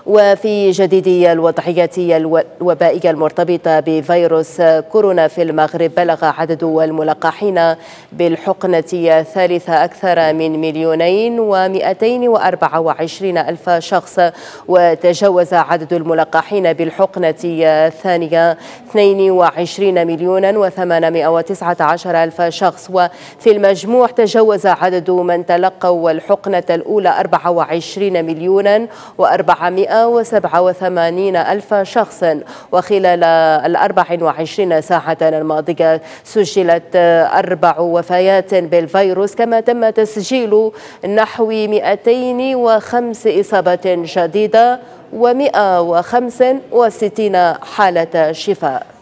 وفي جديد الوضعية الوبائية المرتبطة بفيروس كورونا في المغرب، بلغ عدد الملقحين بالحقنة الثالثة أكثر من 2,224,000 شخص، وتجاوز عدد الملقحين بالحقنة الثانية 22,819,000 شخص. وفي المجموع تجاوز عدد من تلقوا الحقنة الأولى 24,487,000 شخص. وخلال 24 ساعة الماضية سجلت 4 وفيات بالفيروس، كما تم تسجيل نحو 205 إصابات جديدة و165 حالة شفاء.